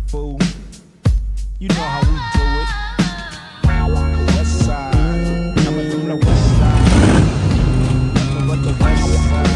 fool. You know how we do it. West side, coming from the west side. Nothing but the west side.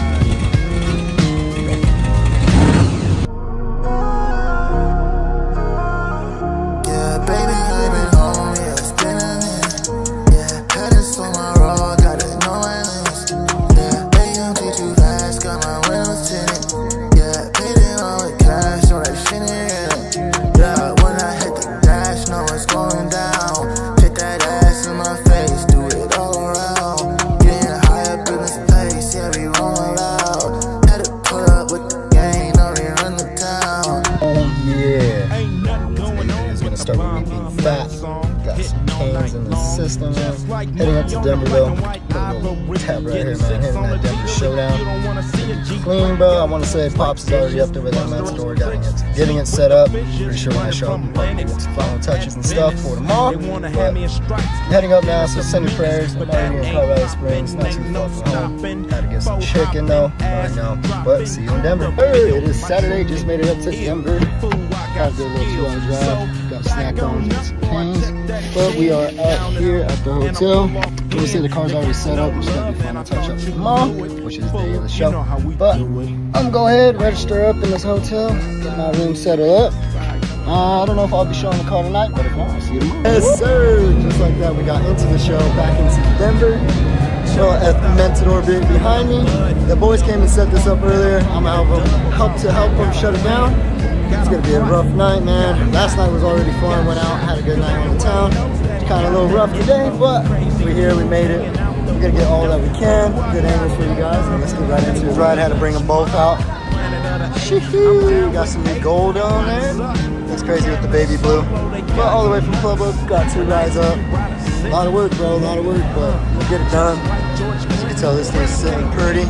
Yeah, baby, I've been home, yeah, it's been a minute. Yeah, pedals on my road, got it, no lanes. Yeah, baby, I'm too fast, got my windows tinted. Yeah, paid it all with cash, so that shit ain't real. Yeah, when I hit the dash, know what's going down. Hit that ass in my face, do it all around. Getting high up in this place, yeah, we rolling loud. Had to put up with the gang, now we run the town. Oh yeah. It's gonna start with me being fat. Got some canes in the system, man. Heading up to Denver though. Got a little tab right here, man. Hitting that Denver Showdown. Clean, bro. I want to say Pops is already up there with that Matador, getting it set up. Pretty sure when I show up, we'll probably get some final touches and stuff for tomorrow. But heading up now, so send your prayers. I'm already in Colorado Springs, not too far from home. Had to get some chicken though, right now. But see you in Denver. It is Saturday, just made it up to Denver. Got a little 2-hour drive. Got snack on with some canes. But we are out here at the hotel. We say the car's already set up. We're just gonna do final touch up tomorrow, which is the day of the show. But I'm gonna go ahead, register up in this hotel, get my room set up. I don't know if I'll be showing the car tonight, but if not, I'll see you tomorrow. Yes, sir. Just like that, we got into the show, back into Denver. Show at the Matador behind me. The boys came and set this up earlier. I'm gonna help them shut it down. It's gonna be a rough night, man. Last night was already fun. Went out, had a good night on the town. Kind of a little rough today, but we're here. We made it. We're gonna get all that we can. Good angles for you guys. And let's get right into this ride. Had to bring them both out. Shoo-hoo. Got some new gold on there. That's crazy with the baby blue. But all the way from Club Up, got 2 rides up. A lot of work, bro. A lot of work, but we'll get it done. As you can tell, this thing's sitting pretty.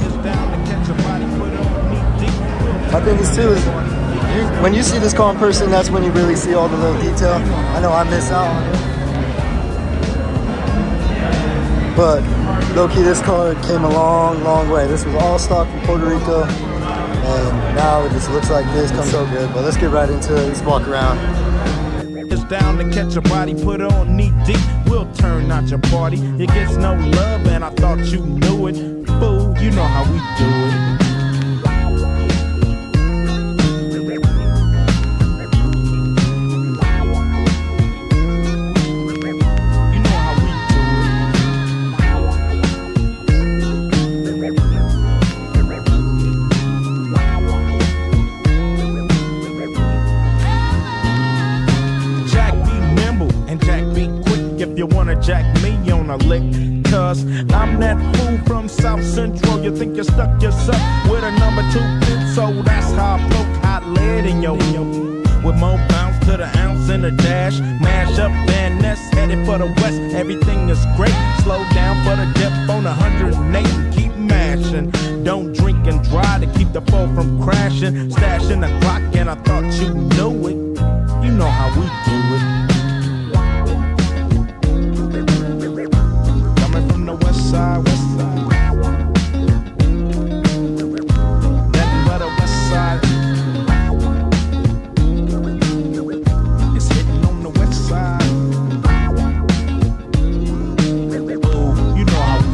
My thing is too is, when you see this car in person, that's when you really see all the little detail. I know I miss out on it. But low-key, this car came a long, long way. This was all stock from Puerto Rico. And now it just looks like this. Comes so good. But let's get right into it. Let's walk around. It's down to catch a body, put on knee deep. We'll turn out your party. It gets no love, and I thought you knew it. Fool, you know how we do it. You wanna jack me on a lick, cause I'm that fool from South Central. You think you stuck yourself with a number 2 fit, so that's how I poke hot lead in your with more bounce to the ounce in the dash. Mash up Van Ness, headed for the west. Everything is great. Slow down for the depth on 108 and keep mashing. Don't drink and drive to keep the fall from crashing. Stashing the clock, and I thought you knew it. You know how we do it. West side. Nothing but a west side. It's hitting on the west side. Oh, you know how we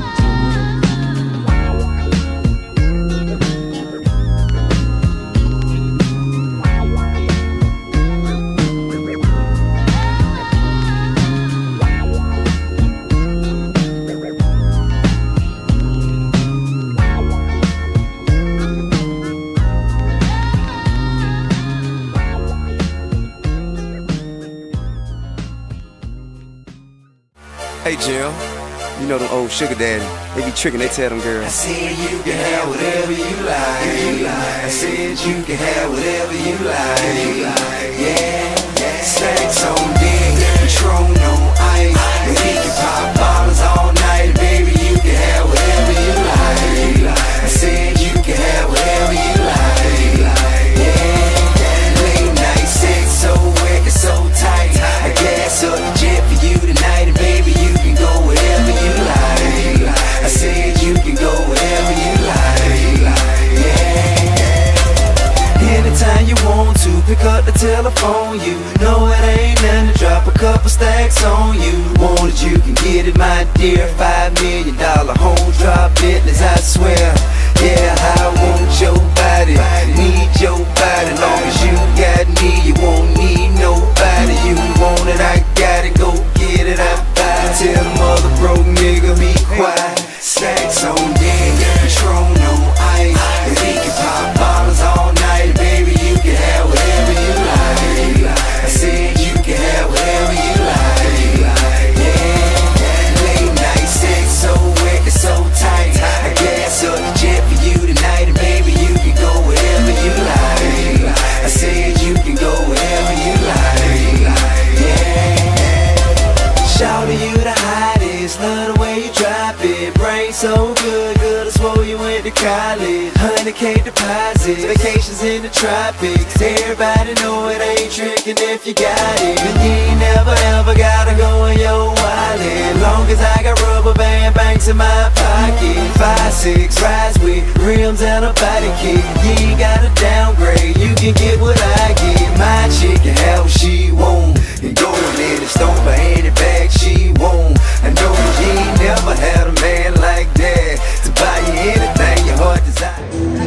Hey Jim, you know them old sugar daddy. They be tricking, they tell them girls. I said you can have whatever you like. I said you can have whatever you like. Yeah, stacks on deck, Patron on ice. And we can pop bottles all night, baby. You can have whatever you like. I said you can have whatever you like. Yeah, late night sex so wet and so tight. I gas up the jet for you tonight, and baby you can go wherever you like. I said you can go wherever you like. Yeah, anytime you want to. up the telephone. You know it ain't nothing to drop a couple stacks on you. Want it, you can get it, my dear. $5 million home drop business, I swear. Yeah, I want your body, need your body. Long as you got me, you won't need nobody. You want it, I got it, go get it, I buy it. Tell mother broke nigga be quiet. Stacks on deck, Patron on ice, and we can pop bottles all night. Baby, you can have whatever you like. I said you can have whatever you like. Yeah, late night sex so wet and so tight. I gas up the jet for you tonight, and baby, you can go wherever you like. I said you can go wherever you like. Yeah, shout to you the hottest, love the way you drop it. Brain so good, good I swore you went to college. 100K deposits, vacations in the tropics. Everybody know it ain't tricking if you got it. And you ain't never ever gotta go in your wallet. Long as I got rubber band banks in my pocket. 5'6", rides with rims and a body kit. You ain't gotta downgrade, you can get what I get. My chick can have what she want, and go in there and stomp her any bag she want. I know you ain't never had a man like that to buy you anything your heart desires.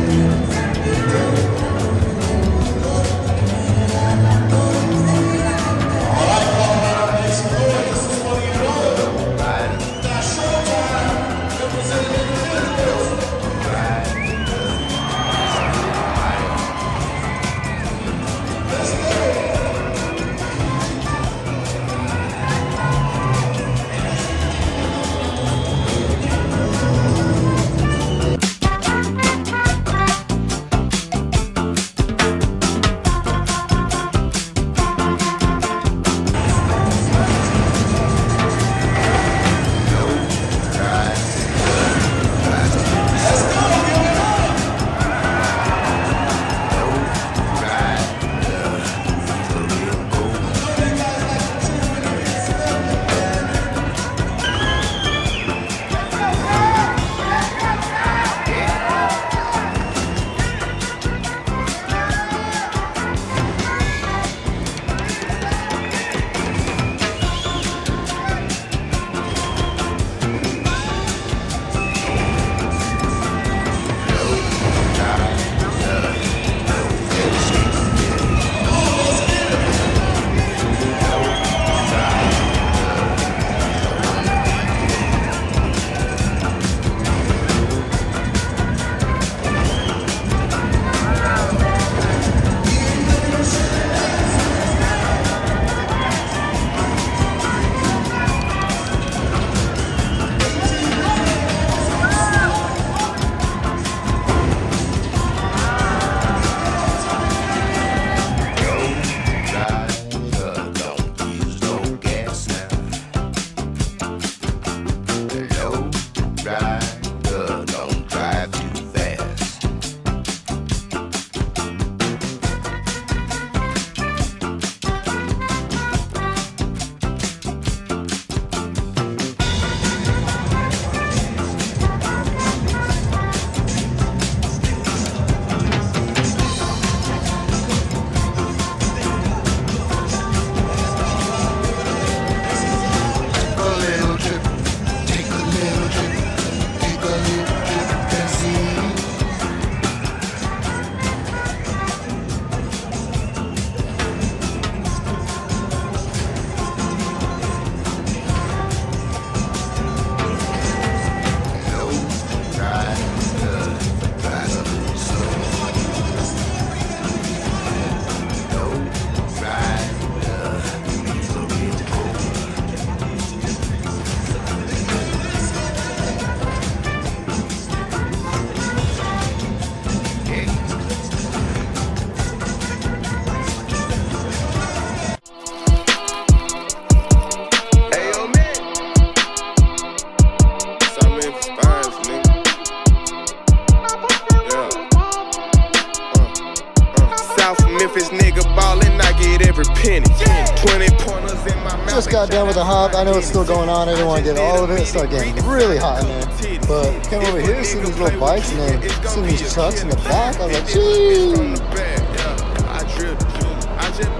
Memphis nigga ballin', I get every penny. 20 pointers in my mouth. Just got done with the hop. I know it's still going on. I didn't want to get all of it. It started getting really hot in there. But came over here, see these little bikes, and then see these trucks in the back. I was like, gee.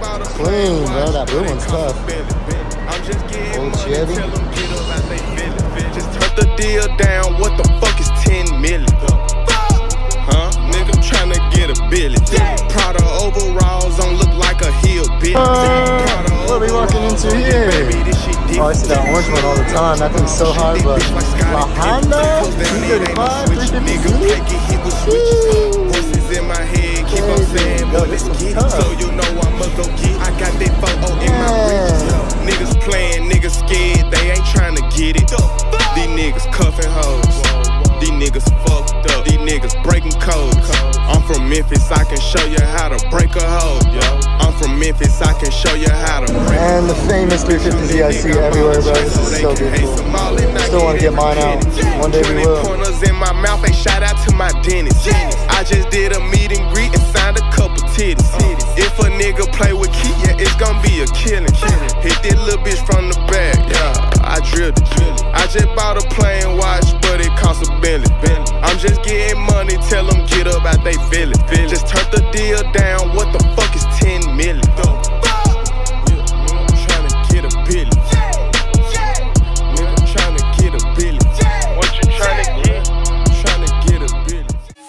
clean, bro. That blue one's tough. Old Chevy. Just turn the deal down. What the fuck is 10 million? Huh? Nigga, I'm trying to get a billion. Prada overalls don't look like a hillbilly. What are we walking into here? Oh, I see that orange one all the time. That thing's so hard, but La Honda 235, 350. Voices in my head keep on saying, boy, let's get it. So you know I'ma go get it. I got that photo in my wrist. Niggas playing, niggas scared, they ain't trying to get it. These niggas cuffing hoes. These niggas fucked up. These niggas breaking codes. I'm from Memphis, I can show you how to break a hoe. I'm from Memphis, I can show you how to break. And the famous 350Z I see everywhere, bro. This is so beautiful. Still want to get mine out. One day we will. Corners in my mouth, ain't shout out to my dentist. I just did a meet and greet and signed a couple titties. If a nigga play with Key, yeah, it's gonna be a killing. Hit that little bitch from the back, yeah, I drilled it. I just bought a plain watch, but it cost a Bentley. I'm just getting money, tell them get up out they feelin'. Just turn the deal down, what the fuck is 10 million? I'm tryna get a billion. Nigga, I'm tryna get a billion. What you tryna get? I'm tryna get a billion.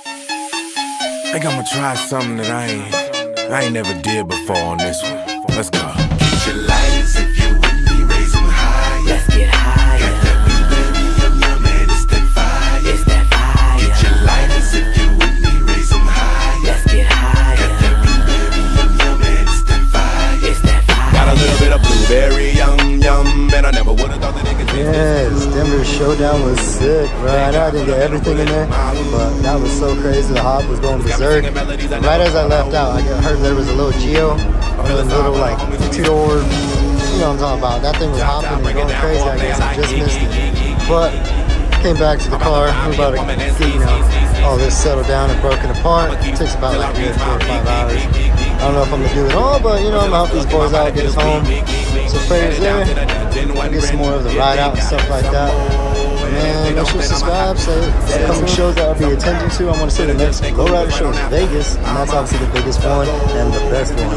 Think I'ma try something that I ain't never did before on this one. Let's go. Get your lighters if you with me, raise them high. Let's get higher. Got that blueberry yum yum and it's that fire. It's that fire. Get your lighters if you with me, raise them high. Let's get higher. Got that blueberry yum yum and it's that fire. It's that fire. Got a little bit of blueberry yum yum, and I never would've thought that it could taste Yes, Denver Showdown was sick, bro. I know I didn't get everything in there, but that was so crazy. The hop was going berserk. Right as I left out, I heard there was a little Geo, a little like two-door, you know what I'm talking about. That thing was hopping and going crazy. I guess I just missed it. But came back to the car. I'm about to get, you know, all this settled down and broken apart. It takes about like 4 or 5 hours. I don't know if I'm gonna do it all, but you know, I'm gonna help these boys out, get us home. So prayers there. Get some more of the ride out and stuff like that. And make sure to subscribe. So upcoming shows that I'll be attending to. I want to say the next lowrider show is Vegas, and that's obviously the biggest one and the best one.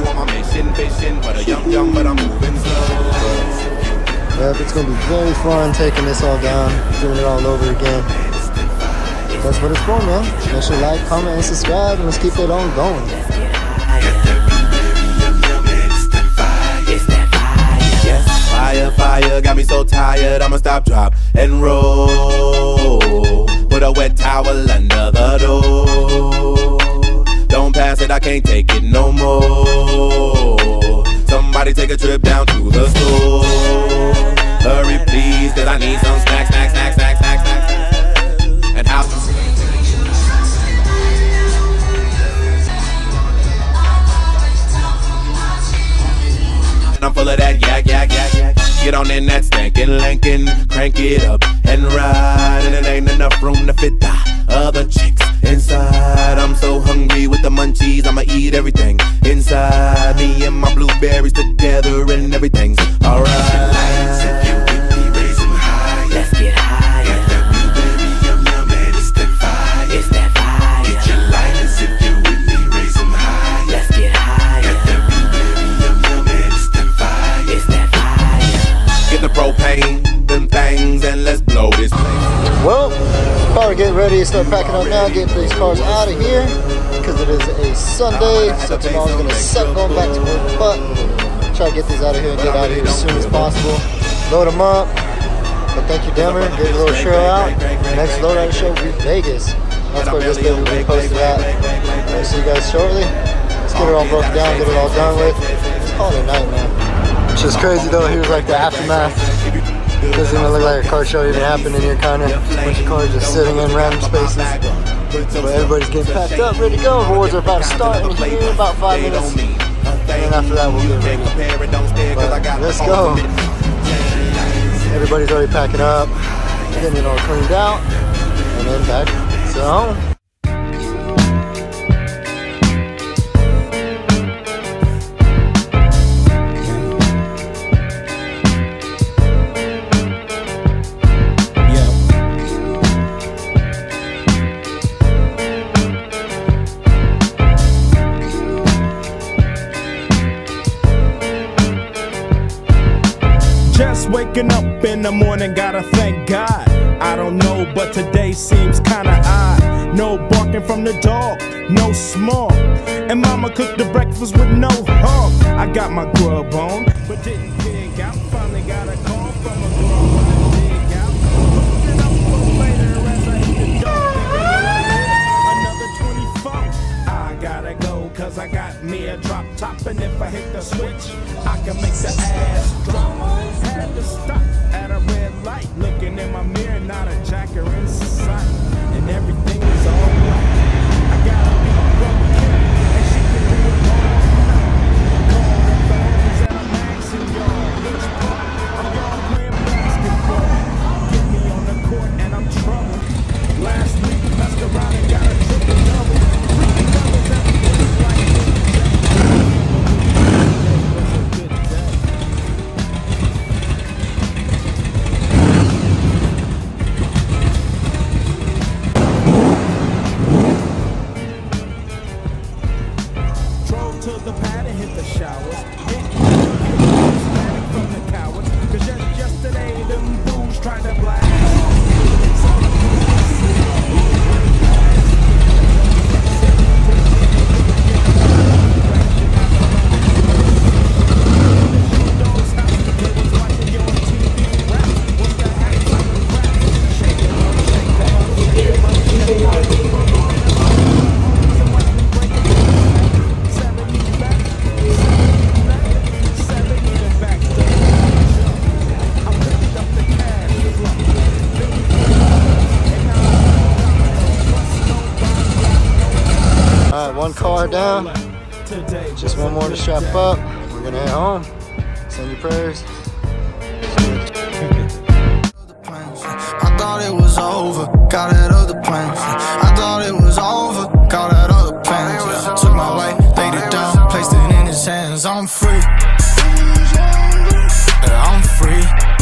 But it's gonna be very fun taking this all down, doing it all over again. That's what it's for, man. Make sure to like, comment, and subscribe, and let's keep it on going. Fire, fire, got me so tired, I'ma stop, drop, and roll. Put a wet towel under the door. Don't pass it, I can't take it no more. Somebody take a trip down to the store. Hurry please, cause I need some snacks. And how I'm full of that yak. Get on in that stankin' Lincoln, crank it up and ride. And it ain't enough room to fit the other chicks inside. I'm so hungry with the munchies, I'ma eat everything inside. Me and my blueberries together and everything's alright. If you with me, raise them high. Let's get higher. Got that blueberry yum yum and it's that fire. It's that fire. Get your lighters if you with me, raise them high. Let's get higher. Got that blueberry yum yum and it's that fire. It's that fire. Get the propane, them things, and let's blow this place. Well, probably getting ready to start packing up now, get these cars out of here, because it is a Sunday, so tomorrow's going to suck going back to work, but try to get these out of here and get out of here as soon as possible. Load them up. But thank you, Denver. Get a little show out. Next lowrider show will be Vegas. That's where this video will be posted at. I'll see you guys shortly. Let's get it all broken down, get it all done with. Let's call it a night, man. It's just crazy though. Here's like the aftermath. Doesn't even look like a car show even happening here, kind of. A bunch of cars just sitting in random spaces. But everybody's getting packed up, ready to go. Awards are about to start in here in about 5 minutes. And then after that, we'll get ready. But let's go. Everybody's already packing up, getting it all cleaned out, and then back to home. Just waking up in the morning, gotta thank God. I don't know, but today seems kinda odd. No barking from the dog, no small. And mama cooked the breakfast with no hog. I got my grub on, but didn't dig out. Finally got a call from a girl when I dig out. Looking up for later as I hit the door. Another 24. I gotta go, cause I got me a drop top. And if I hit the switch, I can make the ass drop. Had to stop at a red light. Looking in my mirror, not a jacker in sight. And everything is alright. I got a big broken, and she can do it all night. Call the phones and I'm asking y'all, which part of y'all playing basketball? Get me on the court and I'm troubled. Last week, messed around and got a triple double. Three doubles and it was like a good day. It was a good day. Drove to the pad and hit the showers. Hit panic from the cowards. Cause just yesterday, them fools tried to blast. Alright, one car down. Just one more to strap up. We're gonna head home. Send your prayers. I thought it was over, got that other plans. I thought it was over, got that other plans. Took my life, laid it down, placed it in his hands. I'm free. I'm free.